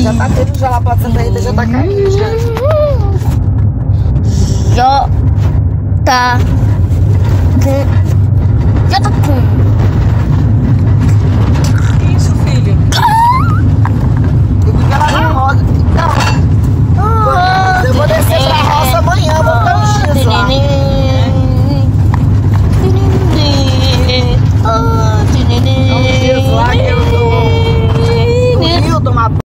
Já tá tendo, já lá pra Santa Rita já tá caindo, já. Já tá